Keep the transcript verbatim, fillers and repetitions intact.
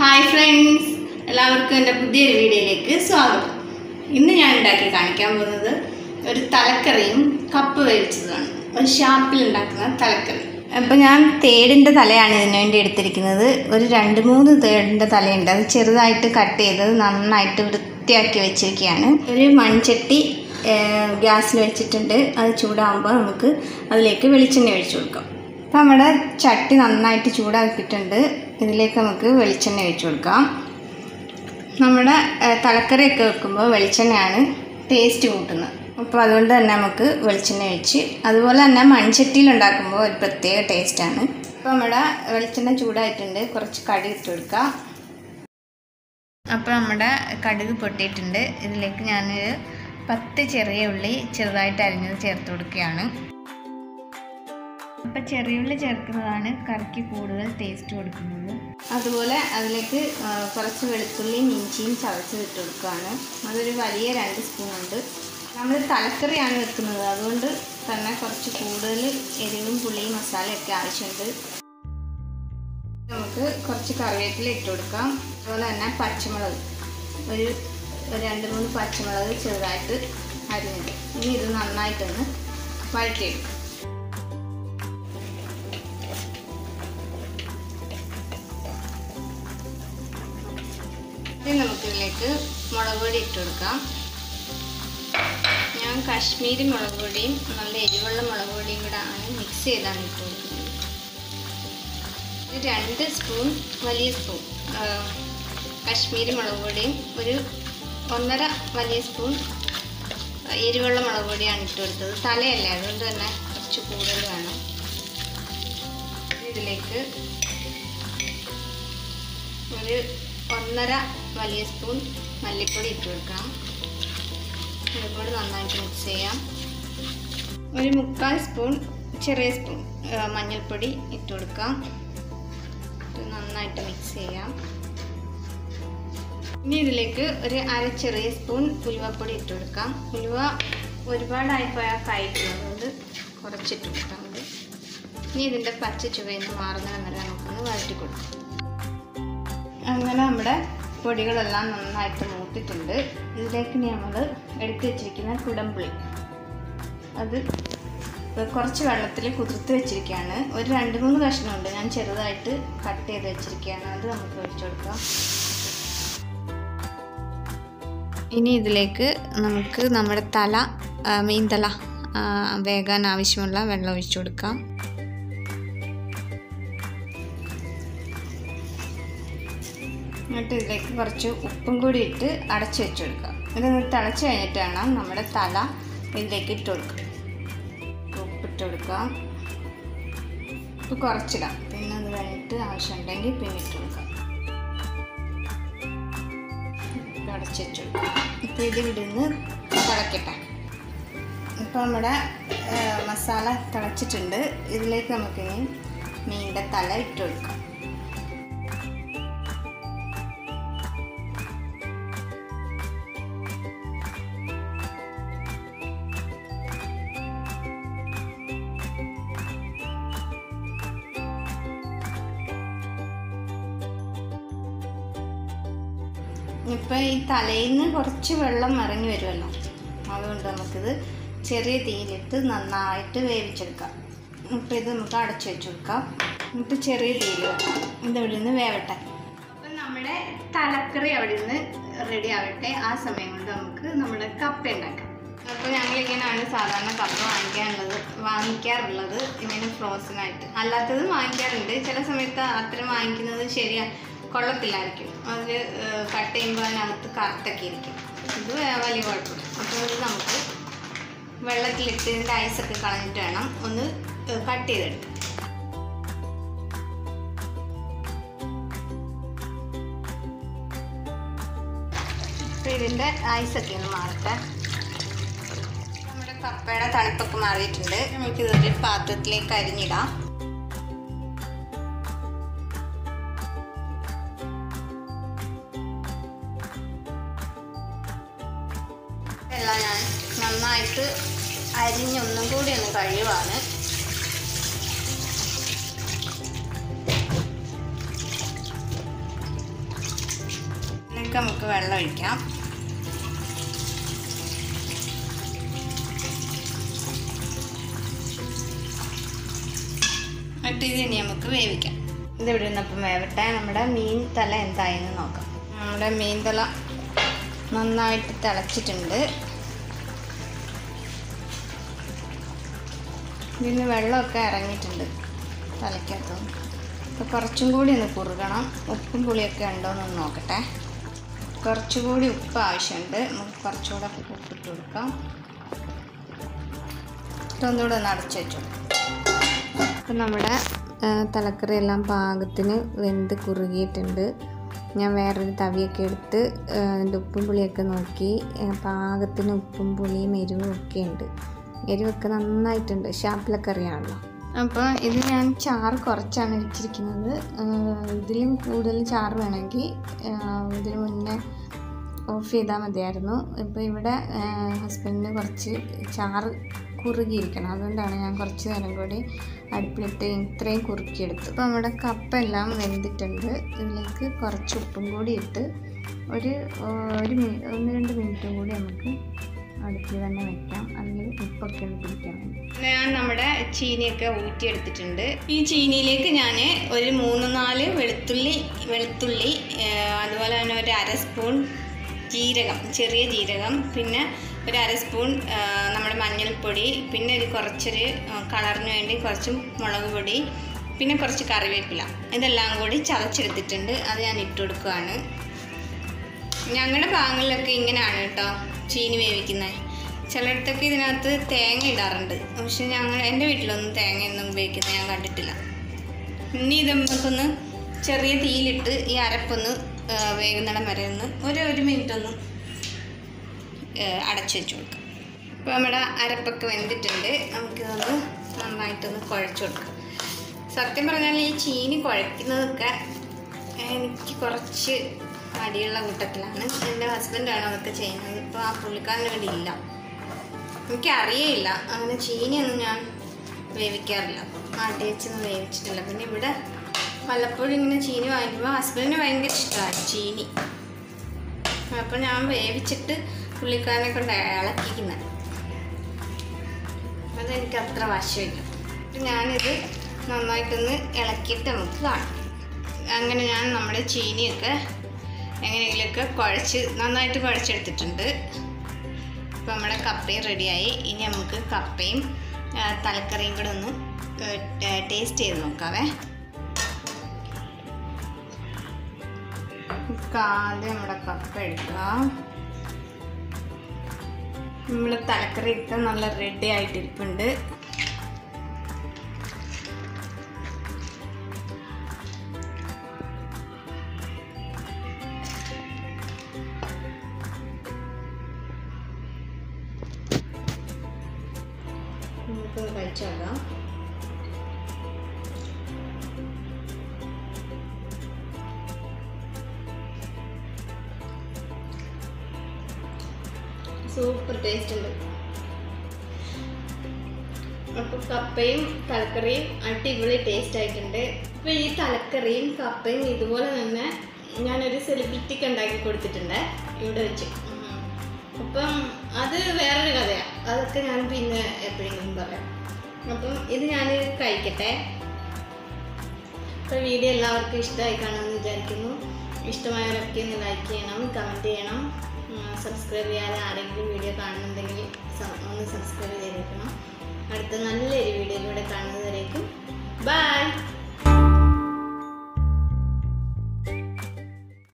Hi friends, എല്ലാവർക്കും എൻ്റെ പുതിയൊരു വീഡിയോയിലേക്ക് സ്വാഗതം. ഇന്ന് ഞാൻ ഉണ്ടാക്കി കാണിക്കാൻ പോകുന്നത് ഒരു തലക്കറിയും കപ്പ് വേവിച്ചതുമാണ്. ഒരു ഷാപ്പിൽ ഉണ്ടാക്കുന്ന തലക്കറി. അപ്പോൾ ഞാൻ തേടിൻ്റെ തലയാണ് ഇതിനു വേണ്ടി എടുത്തിരിക്കുന്നത്. ഒരു രണ്ട് മൂന്ന് തേടിൻ്റെ തലയുണ്ട്. അത് ചെറുതായിട്ട് കട്ട് ചെയ്ത് നന്നായിട്ട് വൃത്തിയാക്കി വെച്ചിരിക്കുകയാണ്. ഒരു മൺചട്ടി ഗ്യാസിൽ വെച്ചിട്ടുണ്ട്. അത് ചൂടാകുമ്പോൾ നമുക്ക് അതിലേക്ക് വെളിച്ചെണ്ണ ഒഴിച്ചു കൊടുക്കാം. അപ്പോൾ നമ്മുടെ ചട്ടി നന്നായിട്ട് ചൂടാക്കിയിട്ടുണ്ട്. ഇതിലേക്ക് നമുക്ക് വെളിച്ചെണ്ണ ഒഴിച്ചു കൊടുക്കാം. നമ്മുടെ തലക്കറിയൊക്കെ വെക്കുമ്പോൾ വെളിച്ചെണ്ണയാണ് ടേസ്റ്റ് കൂട്ടുന്നത്. അപ്പോൾ അതുകൊണ്ട് തന്നെ നമുക്ക് വെളിച്ചെണ്ണ ഒഴിച്ച്, അതുപോലെ തന്നെ മൺചട്ടിയിൽ ഉണ്ടാക്കുമ്പോൾ ഒരു പ്രത്യേക ടേസ്റ്റാണ്. അപ്പോൾ നമ്മുടെ വെളിച്ചെണ്ണ ചൂടായിട്ടുണ്ട്. കുറച്ച് കടുക് ഇട്ട് കൊടുക്കാം. അപ്പോൾ നമ്മുടെ കടുക് പൊട്ടിയിട്ടുണ്ട്. ഇതിലേക്ക് ഞാനൊരു പത്ത് ചെറിയ ഉള്ളി ചെറുതായിട്ട് അരിഞ്ഞത് ചേർത്ത് കൊടുക്കുകയാണ്. അപ്പോൾ ചെറിയുള്ളി ചേർക്കുന്നതാണ് കറിക്ക് കൂടുതൽ ടേസ്റ്റ് കൊടുക്കുന്നത്. അതുപോലെ അതിലേക്ക് കുറച്ച് വെളുത്തുള്ളിയും ഇഞ്ചിയും ചതച്ച് ഇട്ട് കൊടുക്കുകയാണ്. അതൊരു വലിയ രണ്ട് സ്പൂണുണ്ട്. നമ്മൾ തലക്കറിയാണ് വെക്കുന്നത്, അതുകൊണ്ട് തന്നെ കുറച്ച് കൂടുതൽ എരിവും പുളിയും മസാലയൊക്കെ ആവശ്യമുണ്ട്. നമുക്ക് കുറച്ച് കറിവേപ്പില ഇട്ട് കൊടുക്കാം. അതുപോലെ തന്നെ പച്ചമുളക്, ഒരു രണ്ട് മൂന്ന് പച്ചമുളക് ചെറുതായിട്ട് അരിഞ്ഞിട്ട് ഇനി ഇത് നന്നായിട്ടൊന്ന് വഴറ്റിയെടുക്കും. ഇനി നമുക്കിതിലേക്ക് മുളക് പൊടി ഇട്ട് കൊടുക്കാം. ഞാൻ കാശ്മീരി മുളക് പൊടിയും നല്ല എരിവുള്ള മുളക് പൊടിയും കൂടെ ആണ് മിക്സ് ചെയ്താണ് ഇട്ട് കൊടുക്കുന്നത്. ഇത് രണ്ട് സ്പൂൺ വലിയ സ്പൂൺ കാശ്മീരി മുളക് പൊടിയും ഒരു ഒന്നര വലിയ സ്പൂൺ എരിവുള്ള മുളക് പൊടിയാണ് ഇട്ട് കൊടുത്തത്. തലയല്ലേ, അതുകൊണ്ട് തന്നെ കുറച്ച് കൂടുതൽ വേണം. ഇതിലേക്ക് ഒരു ഒന്നര വലിയ സ്പൂൺ മല്ലിപ്പൊടി ഇട്ട് കൊടുക്കണം. മല്ലിപ്പൊടി നന്നായിട്ട് മിക്സ് ചെയ്യാം. ഒരു മുക്കാൽ സ്പൂൺ ചെറിയ സ്പൂൺ മഞ്ഞൾപ്പൊടി ഇട്ട് കൊടുക്കാം. ഇത് നന്നായിട്ട് മിക്സ് ചെയ്യാം. ഇനി ഇതിലേക്ക് ഒരു അര ചെറിയ സ്പൂൺ ഉലുവപ്പൊടി ഇട്ട് കൊടുക്കാം. ഉലുവ ഒരുപാടായിപ്പോയാൽ കഴിക്കും, അതുകൊണ്ട് കുറച്ചിട്ട് കൊടുത്താൽ മതി. ഇനി ഇതിൻ്റെ പച്ച ചുവന്ന് മാറുന്ന വരെ നമുക്കൊന്ന് വഴറ്റി കൊടുക്കാം. അങ്ങനെ നമ്മുടെ പൊടികളെല്ലാം നന്നായിട്ട് മൂത്തിട്ടുണ്ട്. ഇതിലേക്ക് നമ്മൾ എടുത്തു വെച്ചിരിക്കുന്ന കുടംപുളി, അത് കുറച്ച് വെള്ളത്തിൽ കുതിർത്ത് വെച്ചിരിക്കുകയാണ്. ഒരു രണ്ട് മൂന്ന് കഷ്ണമുണ്ട്, ഞാൻ ചെറുതായിട്ട് കട്ട് ചെയ്ത് വെച്ചിരിക്കുകയാണ്. അത് നമുക്ക് ഒഴിച്ചു കൊടുക്കാം. ഇനി ഇതിലേക്ക് നമുക്ക് നമ്മുടെ തല മീൻ തല വേകാൻ ആവശ്യമുള്ള വെള്ളം ഒഴിച്ചു കൊടുക്കാം. എന്നിട്ട് ഇതിലേക്ക് കുറച്ച് ഉപ്പും കൂടി ഇട്ട് അടച്ച് വെച്ച് കൊടുക്കാം. ഇതൊന്ന് തിളച്ച് കഴിഞ്ഞിട്ട് വേണം നമ്മുടെ തല ഇതിലേക്ക് ഇട്ട് കൊടുക്കാം. ഉപ്പിട്ട് കൊടുക്കാം. ഉപ്പ് കുറച്ചിടാം, പിന്നെ അത് കഴിഞ്ഞിട്ട് ആവശ്യമുണ്ടെങ്കിൽ പിന്നെ ഇട്ട് കൊടുക്കാം. അടച്ച് വെച്ച് കൊടുക്കാം. ഇപ്പോൾ ഇത് ഇവിടുന്ന് തിളക്കട്ടെ. ഇപ്പോൾ നമ്മുടെ മസാല തിളച്ചിട്ടുണ്ട്. ഇതിലേക്ക് നമുക്കിനി മീനിൻ്റെ തല ഇട്ട് കൊടുക്കാം. ഇപ്പോൾ ഈ തലയിൽ നിന്ന് കുറച്ച് വെള്ളം ഇറങ്ങി വരുമല്ലോ, അതുകൊണ്ട് നമുക്കിത് ചെറിയ തീയിലിട്ട് നന്നായിട്ട് വേവിച്ചെടുക്കാം. ഇപ്പോൾ ഇത് നമുക്ക് അടച്ചു വെച്ച് കൊടുക്കാം. എന്നിട്ട് ചെറിയ തീയിൽ വെക്കാം. ഇത് അവിടെ നിന്ന് വേവട്ടെ. അപ്പം നമ്മുടെ തലക്കറി അവിടെ നിന്ന് റെഡി ആവട്ടെ. ആ സമയം കൊണ്ട് നമുക്ക് നമ്മുടെ കപ്പ ഉണ്ടാക്കാം. അപ്പോൾ ഞങ്ങളിങ്ങനെയാണ് സാധാരണ കപ്പ വാങ്ങിക്കാനുള്ളത് വാങ്ങിക്കാറുള്ളത് ഇങ്ങനെ ഫ്രോസണായിട്ട്. അല്ലാത്തതും വാങ്ങിക്കാറുണ്ട്. ചില സമയത്ത് അത്തരം വാങ്ങിക്കുന്നത് ശരിയാ കൊള്ളത്തില്ലായിരിക്കും. അതിൽ കട്ട് ചെയ്യുമ്പോൾ അതിനകത്ത് കറുത്തൊക്കെ ഇരിക്കും. ഇത് വലിയ കുഴപ്പമില്ല. അപ്പോൾ ഇത് നമുക്ക് വെള്ളത്തിലിട്ട് ഇതിൻ്റെ ഐസൊക്കെ കളഞ്ഞിട്ട് വേണം ഒന്ന് കട്ട് ചെയ്തെടുക്കാം. അപ്പോൾ ഇതിൻ്റെ ഐസൊക്കെ ഒന്ന് മാറട്ടെ. നമ്മുടെ കപ്പയുടെ തണുപ്പൊക്കെ മാറിയിട്ടുണ്ട്. നമുക്കിതൊരു പാത്രത്തിലേക്ക് അരിഞ്ഞിടാം. എല്ലാം ഞാൻ നന്നായിട്ട് അരിഞ്ഞൊന്നും കൂടി ഒന്ന് കഴിവാണ്. ഇതിലേക്ക് നമുക്ക് വെള്ളം ഒഴിക്കാം. എന്നിട്ട് ഇത് ഇനി നമുക്ക് വേവിക്കാം. ഇതിവിടെ നിന്നപ്പം വേവട്ടെ. നമ്മുടെ മീൻ തല എന്തായെന്ന് നോക്കാം. നമ്മുടെ മീൻ തല നന്നായിട്ട് തിളച്ചിട്ടുണ്ട്. ഇതിന് വെള്ളമൊക്കെ ഇറങ്ങിയിട്ടുണ്ട് തലയ്ക്കകത്ത്. അപ്പോൾ കുറച്ചും കൂടി ഒന്ന് കുറുകണം. ഉപ്പും പുളിയൊക്കെ ഉണ്ടോയെന്നൊന്ന് നോക്കട്ടെ. കുറച്ചുകൂടി ഉപ്പ് ആവശ്യമുണ്ട്. നമുക്ക് കുറച്ചുകൂടെ ഉപ്പിട്ട് കൊടുക്കാം. ഇതൊന്നുകൂടെ ഒന്ന് അടച്ചു വെച്ചു. അപ്പം നമ്മുടെ തലക്കറി എല്ലാം പാകത്തിന് വെന്ത് കുറുകിയിട്ടുണ്ട്. ഞാൻ വേറൊരു തവിയൊക്കെ എടുത്ത് അതിൻ്റെ ഉപ്പും പുളിയൊക്കെ നോക്കി. പാകത്തിന് ഉപ്പും പുളിയും എരിവും ഒക്കെ ഉണ്ട്. എരിവൊക്കെ നന്നായിട്ടുണ്ട്. ഷാപ്പിലെ കറിയാണല്ലോ. അപ്പോൾ ഇത് ഞാൻ ചാറ് കുറച്ചാണ് വെച്ചിരിക്കുന്നത്. ഇതിലും കൂടുതൽ ചാറ് വേണമെങ്കിൽ ഇതിന് മുന്നേ ഓഫ് ചെയ്താൽ മതിയായിരുന്നു. ഇപ്പോൾ ഇവിടെ ഹസ്ബൻഡിന് കുറച്ച് ചാറ് കുറുകിയിരിക്കണം. അതുകൊണ്ടാണ് ഞാൻ കുറച്ച് നേരം കൂടി അടുപ്പിലിട്ട് ഇത്രയും കുറുക്കിയെടുത്തു. അപ്പോൾ നമ്മുടെ കപ്പ എല്ലാം വെന്തിട്ടുണ്ട്. ഇതിലേക്ക് കുറച്ച് ഉപ്പും കൂടി ഇട്ട് ഒരു ഒരു മിനിറ്റ് ഒന്ന് രണ്ട് മിനിറ്റും കൂടി നമുക്ക് അടുപ്പിൽ തന്നെ വയ്ക്കാം. അല്ലെങ്കിൽ ഉപ്പൊക്കെ ഒന്ന് പിടിക്കാൻ വേണ്ടി ഞാൻ നമ്മുടെ ചീനിയൊക്കെ ഊറ്റിയെടുത്തിട്ടുണ്ട്. ഈ ചീനിയിലേക്ക് ഞാൻ ഒരു മൂന്ന് നാല് വെളുത്തുള്ളി വെളുത്തുള്ളി അതുപോലെ തന്നെ ഒരു അര സ്പൂൺ ജീരകം, ചെറിയ ജീരകം, പിന്നെ ഒരു അര സ്പൂൺ നമ്മുടെ മഞ്ഞൾപ്പൊടി, പിന്നെ ഒരു കുറച്ചൊരു കളറിന് വേണ്ടി കുറച്ച് മുളക് പൊടി, പിന്നെ കുറച്ച് കറിവേപ്പില, ഇതെല്ലാം കൂടി ചതച്ചെടുത്തിട്ടുണ്ട്. അത് ഞാൻ ഇട്ട് കൊടുക്കുകയാണ്. ഞങ്ങളുടെ ഭാഗങ്ങളിലൊക്കെ ഇങ്ങനെയാണ് കേട്ടോ ചീനി വേവിക്കുന്നത്. ചിലയിടത്തൊക്കെ ഇതിനകത്ത് തേങ്ങ ഇടാറുണ്ട്. പക്ഷെ ഞങ്ങൾ എൻ്റെ വീട്ടിലൊന്നും തേങ്ങയൊന്നും ഉപയോഗിക്കുന്നത് ഞാൻ കണ്ടിട്ടില്ല. ഇനി ഇത് നമുക്കൊന്ന് ചെറിയ തീയിലിട്ട് ഈ അരപ്പൊന്ന് വേകുന്നിടം വരെ ഒന്ന് ഒരു ഒരു മിനിറ്റ് ഒന്ന് അടച്ചു വെച്ച് കൊടുക്കാം. ഇപ്പോൾ നമ്മുടെ അരപ്പൊക്കെ വെന്തിട്ടുണ്ട്. നമുക്കിതൊന്ന് നന്നായിട്ടൊന്ന് കുഴച്ച് കൊടുക്കാം. സത്യം പറഞ്ഞാൽ ഈ ചീനി കുഴയ്ക്കുന്നതൊക്കെ എനിക്ക് കുറച്ച് മടിയുള്ള കൂട്ടത്തിലാണ്. എൻ്റെ ഹസ്ബൻഡാണ് അതൊക്കെ ചെയ്യുന്നത്. ഇപ്പോൾ ആ പുള്ളിക്കാരന് വേണ്ടി ഇല്ല. എനിക്കറിയില്ല അങ്ങനെ ചീനിയൊന്നും ഞാൻ വേവിക്കാറില്ല. ആട്ടി വെച്ചൊന്നും വേവിച്ചിട്ടില്ല. പിന്നെ ഇവിടെ വല്ലപ്പോഴും ഇങ്ങനെ ചീനി വാങ്ങിക്കുമ്പോൾ ഹസ്ബൻഡിന് ഭയങ്കര ഇഷ്ടമാണ് ചീനി. അപ്പോൾ ഞാൻ വേവിച്ചിട്ട് പുള്ളിക്കാരനെ കൊണ്ട് ഇളക്കിക്കുന്നത്. അതെനിക്ക് അത്ര വശമില്ല. അപ്പം ഞാനിത് നന്നായിട്ടൊന്ന് ഇളക്കിയിട്ട് നമുക്ക് കാണാം. അങ്ങനെ ഞാൻ നമ്മുടെ ചീനിയൊക്കെ എങ്ങനെയെങ്കിലുമൊക്കെ കുഴച്ച് നന്നായിട്ട് കുഴച്ചെടുത്തിട്ടുണ്ട്. ഇപ്പോൾ നമ്മുടെ കപ്പയും റെഡിയായി. ഇനി നമുക്ക് കപ്പയും തലക്കറിയും കൂടെ ഒന്ന് ടേസ്റ്റ് ചെയ്ത് നോക്കാവേ. ആദ്യം നമ്മുടെ കപ്പ എടുക്കുക. നമ്മൾ തലക്കറി ഒക്കെ നല്ല റെഡി ആയിട്ടിരിപ്പുണ്ട്. നമുക്കൊന്ന് കഴിച്ചാക്കാം. സൂപ്പർ ടേസ്റ്റ് ഉണ്ട്. അപ്പോൾ കപ്പയും തലക്കറിയും അടിപൊളി ടേസ്റ്റ് ആയിട്ടുണ്ട്. അപ്പോൾ ഈ തലക്കറിയും കപ്പയും ഇതുപോലെ തന്നെ ഞാനൊരു സെലിബ്രിറ്റിക്ക് ഉണ്ടാക്കി കൊടുത്തിട്ടുണ്ട് ഇവിടെ വെച്ച്. അപ്പം അത് വേറൊരു കഥയാണ്. അതൊക്കെ ഞാൻ പിന്നെ എപ്പോഴെങ്കിലും പറയാം. അപ്പം ഇത് ഞാൻ കഴിക്കട്ടെ. അപ്പോൾ വീഡിയോ എല്ലാവർക്കും ഇഷ്ടമായി കാണുമെന്ന് വിചാരിക്കുന്നു. ഇഷ്ടമായവരൊക്കെ ഒന്ന് ലൈക്ക് ചെയ്യണം, കമൻറ്റ് ചെയ്യണം. സബ്സ്ക്രൈബ് ചെയ്യാതെ ആരെങ്കിലും വീഡിയോ കാണുന്നുണ്ടെങ്കിൽ ഒന്ന് സബ്സ്ക്രൈബ് ചെയ്തേക്കണം. അടുത്ത നല്ല